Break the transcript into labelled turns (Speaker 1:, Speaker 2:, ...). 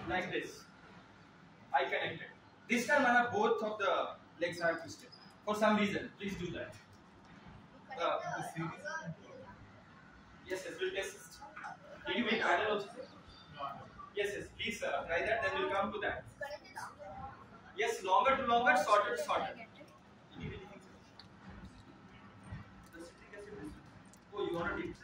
Speaker 1: like this. I connected. This time I have both of the legs are twisted. For some reason, please do that. Yes, we'll test. Did you make panel also? Yes, please try that, then we'll come to that. Yes, longer to longer, shorter to shorter. Oh, you want to take